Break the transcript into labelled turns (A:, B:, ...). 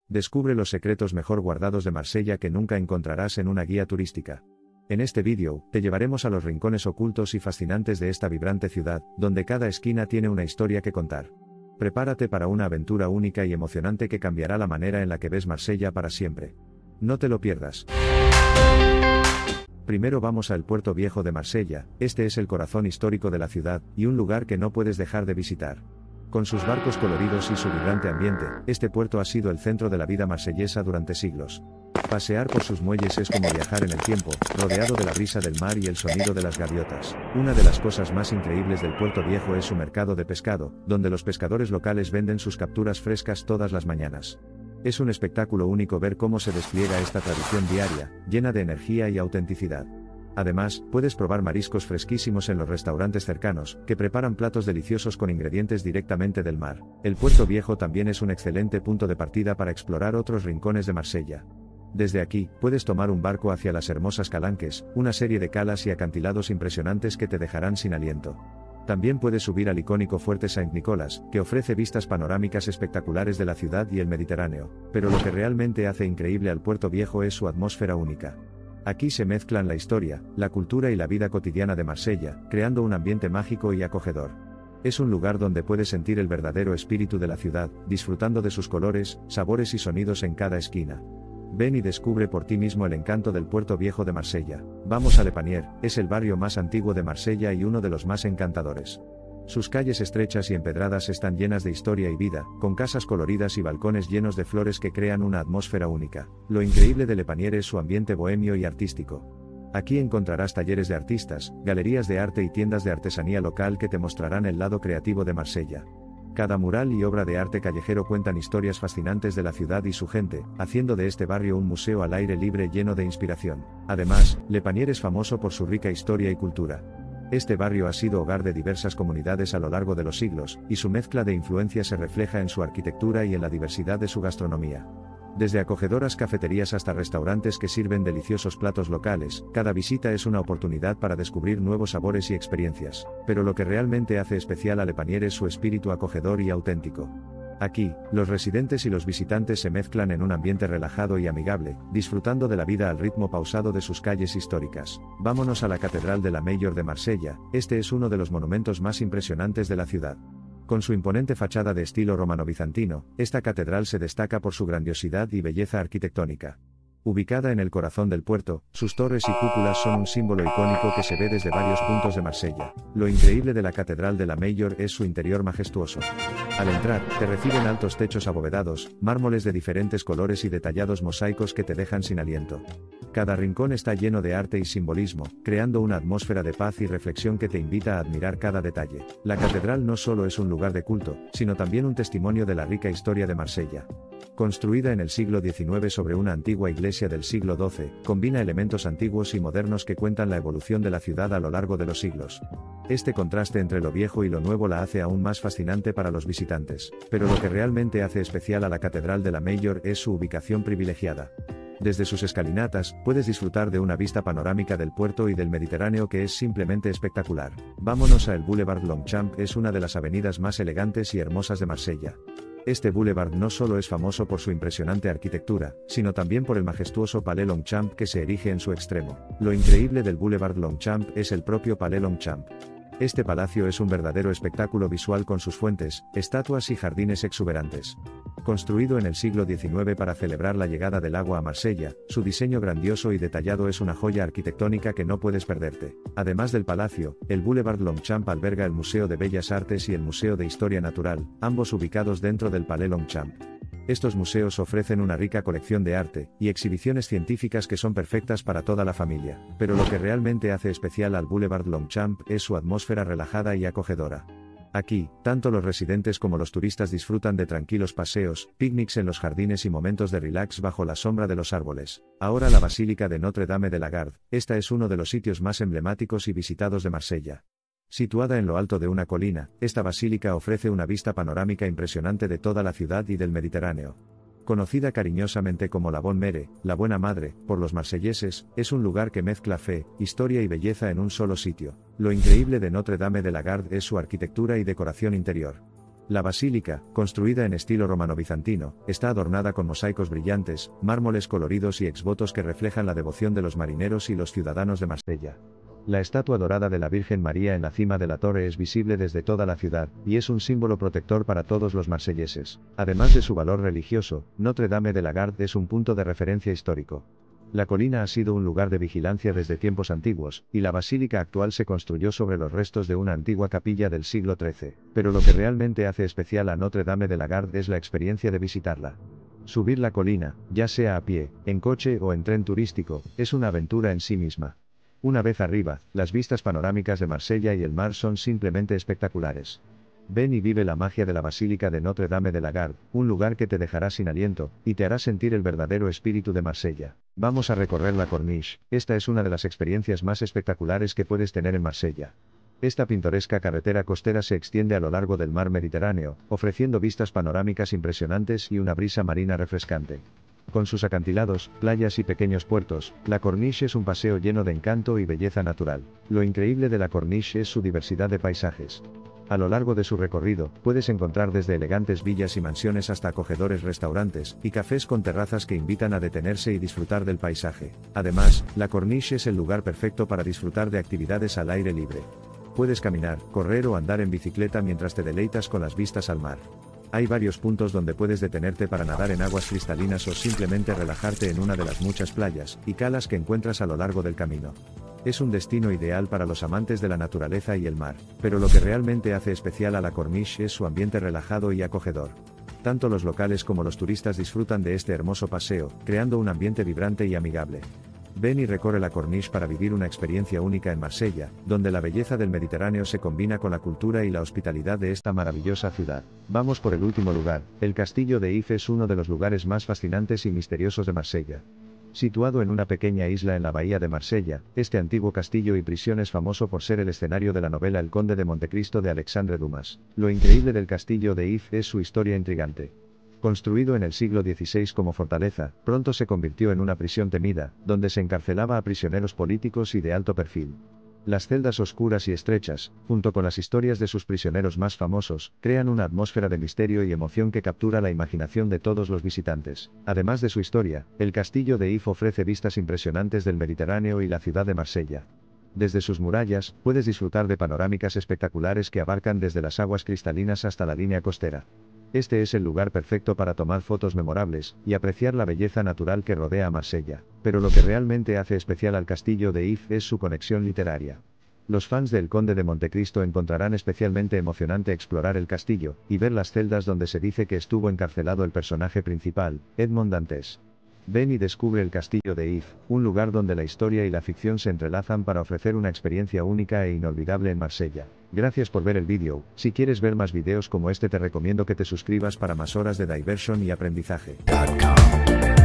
A: Descubre los secretos mejor guardados de Marsella que nunca encontrarás en una guía turística. En este vídeo, te llevaremos a los rincones ocultos y fascinantes de esta vibrante ciudad, donde cada esquina tiene una historia que contar. Prepárate para una aventura única y emocionante que cambiará la manera en la que ves Marsella para siempre. No te lo pierdas. Primero vamos al Puerto Viejo de Marsella. Este es el corazón histórico de la ciudad, y un lugar que no puedes dejar de visitar. Con sus barcos coloridos y su vibrante ambiente, este puerto ha sido el centro de la vida marsellesa durante siglos. Pasear por sus muelles es como viajar en el tiempo, rodeado de la brisa del mar y el sonido de las gaviotas. Una de las cosas más increíbles del Puerto Viejo es su mercado de pescado, donde los pescadores locales venden sus capturas frescas todas las mañanas. Es un espectáculo único ver cómo se despliega esta tradición diaria, llena de energía y autenticidad. Además, puedes probar mariscos fresquísimos en los restaurantes cercanos, que preparan platos deliciosos con ingredientes directamente del mar. El Puerto Viejo también es un excelente punto de partida para explorar otros rincones de Marsella. Desde aquí, puedes tomar un barco hacia las hermosas Calanques, una serie de calas y acantilados impresionantes que te dejarán sin aliento. También puedes subir al icónico Fuerte Saint-Nicolas, que ofrece vistas panorámicas espectaculares de la ciudad y el Mediterráneo. Pero lo que realmente hace increíble al Puerto Viejo es su atmósfera única. Aquí se mezclan la historia, la cultura y la vida cotidiana de Marsella, creando un ambiente mágico y acogedor. Es un lugar donde puedes sentir el verdadero espíritu de la ciudad, disfrutando de sus colores, sabores y sonidos en cada esquina. Ven y descubre por ti mismo el encanto del Puerto Viejo de Marsella. Vamos a Le Panier, es el barrio más antiguo de Marsella y uno de los más encantadores. Sus calles estrechas y empedradas están llenas de historia y vida, con casas coloridas y balcones llenos de flores que crean una atmósfera única. Lo increíble de Le Panier es su ambiente bohemio y artístico. Aquí encontrarás talleres de artistas, galerías de arte y tiendas de artesanía local que te mostrarán el lado creativo de Marsella. Cada mural y obra de arte callejero cuentan historias fascinantes de la ciudad y su gente, haciendo de este barrio un museo al aire libre lleno de inspiración. Además, Le Panier es famoso por su rica historia y cultura. Este barrio ha sido hogar de diversas comunidades a lo largo de los siglos, y su mezcla de influencias se refleja en su arquitectura y en la diversidad de su gastronomía. Desde acogedoras cafeterías hasta restaurantes que sirven deliciosos platos locales, cada visita es una oportunidad para descubrir nuevos sabores y experiencias. Pero lo que realmente hace especial a Le Panier es su espíritu acogedor y auténtico. Aquí, los residentes y los visitantes se mezclan en un ambiente relajado y amigable, disfrutando de la vida al ritmo pausado de sus calles históricas. Vámonos a la Catedral de la Mayor de Marsella. Este es uno de los monumentos más impresionantes de la ciudad. Con su imponente fachada de estilo romano-bizantino, esta catedral se destaca por su grandiosidad y belleza arquitectónica. Ubicada en el corazón del puerto, sus torres y cúpulas son un símbolo icónico que se ve desde varios puntos de Marsella. Lo increíble de la Catedral de la Mayor es su interior majestuoso. Al entrar, te reciben altos techos abovedados, mármoles de diferentes colores y detallados mosaicos que te dejan sin aliento. Cada rincón está lleno de arte y simbolismo, creando una atmósfera de paz y reflexión que te invita a admirar cada detalle. La catedral no solo es un lugar de culto, sino también un testimonio de la rica historia de Marsella. Construida en el siglo XIX sobre una antigua iglesia del siglo XII, combina elementos antiguos y modernos que cuentan la evolución de la ciudad a lo largo de los siglos. Este contraste entre lo viejo y lo nuevo la hace aún más fascinante para los visitantes. Pero lo que realmente hace especial a la Catedral de la Mayor es su ubicación privilegiada. Desde sus escalinatas, puedes disfrutar de una vista panorámica del puerto y del Mediterráneo que es simplemente espectacular. Vámonos a el Boulevard Longchamp, es una de las avenidas más elegantes y hermosas de Marsella. Este boulevard no solo es famoso por su impresionante arquitectura, sino también por el majestuoso Palais Longchamp que se erige en su extremo. Lo increíble del Boulevard Longchamp es el propio Palais Longchamp. Este palacio es un verdadero espectáculo visual con sus fuentes, estatuas y jardines exuberantes. Construido en el siglo XIX para celebrar la llegada del agua a Marsella, su diseño grandioso y detallado es una joya arquitectónica que no puedes perderte. Además del palacio, el Boulevard Longchamp alberga el Museo de Bellas Artes y el Museo de Historia Natural, ambos ubicados dentro del Palais Longchamp. Estos museos ofrecen una rica colección de arte y exhibiciones científicas que son perfectas para toda la familia. Pero lo que realmente hace especial al Boulevard Longchamp es su atmósfera relajada y acogedora. Aquí, tanto los residentes como los turistas disfrutan de tranquilos paseos, picnics en los jardines y momentos de relax bajo la sombra de los árboles. Ahora la Basílica de Notre Dame de la Garde, esta es uno de los sitios más emblemáticos y visitados de Marsella. Situada en lo alto de una colina, esta basílica ofrece una vista panorámica impresionante de toda la ciudad y del Mediterráneo. Conocida cariñosamente como la Bonne Mère, la Buena Madre, por los marselleses, es un lugar que mezcla fe, historia y belleza en un solo sitio. Lo increíble de Notre Dame de la Garde es su arquitectura y decoración interior. La basílica, construida en estilo romano-bizantino, está adornada con mosaicos brillantes, mármoles coloridos y exvotos que reflejan la devoción de los marineros y los ciudadanos de Marsella. La estatua dorada de la Virgen María en la cima de la torre es visible desde toda la ciudad, y es un símbolo protector para todos los marselleses. Además de su valor religioso, Notre Dame de la Garde es un punto de referencia histórico. La colina ha sido un lugar de vigilancia desde tiempos antiguos, y la basílica actual se construyó sobre los restos de una antigua capilla del siglo XIII. Pero lo que realmente hace especial a Notre Dame de la Garde es la experiencia de visitarla. Subir la colina, ya sea a pie, en coche o en tren turístico, es una aventura en sí misma. Una vez arriba, las vistas panorámicas de Marsella y el mar son simplemente espectaculares. Ven y vive la magia de la Basílica de Notre Dame de la Garde, un lugar que te dejará sin aliento, y te hará sentir el verdadero espíritu de Marsella. Vamos a recorrer la Corniche, esta es una de las experiencias más espectaculares que puedes tener en Marsella. Esta pintoresca carretera costera se extiende a lo largo del mar Mediterráneo, ofreciendo vistas panorámicas impresionantes y una brisa marina refrescante. Con sus acantilados, playas y pequeños puertos, la Corniche es un paseo lleno de encanto y belleza natural. Lo increíble de la Corniche es su diversidad de paisajes. A lo largo de su recorrido, puedes encontrar desde elegantes villas y mansiones hasta acogedores restaurantes y cafés con terrazas que invitan a detenerse y disfrutar del paisaje. Además, la Corniche es el lugar perfecto para disfrutar de actividades al aire libre. Puedes caminar, correr o andar en bicicleta mientras te deleitas con las vistas al mar. Hay varios puntos donde puedes detenerte para nadar en aguas cristalinas o simplemente relajarte en una de las muchas playas y calas que encuentras a lo largo del camino. Es un destino ideal para los amantes de la naturaleza y el mar, pero lo que realmente hace especial a la Corniche es su ambiente relajado y acogedor. Tanto los locales como los turistas disfrutan de este hermoso paseo, creando un ambiente vibrante y amigable. Ven y recorre la Corniche para vivir una experiencia única en Marsella, donde la belleza del Mediterráneo se combina con la cultura y la hospitalidad de esta maravillosa ciudad. Vamos por el último lugar, el Castillo de If es uno de los lugares más fascinantes y misteriosos de Marsella. Situado en una pequeña isla en la bahía de Marsella, este antiguo castillo y prisión es famoso por ser el escenario de la novela El Conde de Montecristo de Alexandre Dumas. Lo increíble del Castillo de If es su historia intrigante. Construido en el siglo XVI como fortaleza, pronto se convirtió en una prisión temida, donde se encarcelaba a prisioneros políticos y de alto perfil. Las celdas oscuras y estrechas, junto con las historias de sus prisioneros más famosos, crean una atmósfera de misterio y emoción que captura la imaginación de todos los visitantes. Además de su historia, el castillo de If ofrece vistas impresionantes del Mediterráneo y la ciudad de Marsella. Desde sus murallas, puedes disfrutar de panorámicas espectaculares que abarcan desde las aguas cristalinas hasta la línea costera. Este es el lugar perfecto para tomar fotos memorables y apreciar la belleza natural que rodea a Marsella. Pero lo que realmente hace especial al castillo de If es su conexión literaria. Los fans del Conde de Montecristo encontrarán especialmente emocionante explorar el castillo y ver las celdas donde se dice que estuvo encarcelado el personaje principal, Edmond Dantes. Ven y descubre el Castillo de If, un lugar donde la historia y la ficción se entrelazan para ofrecer una experiencia única e inolvidable en Marsella. Gracias por ver el vídeo. Si quieres ver más videos como este te recomiendo que te suscribas para más horas de diversión y aprendizaje.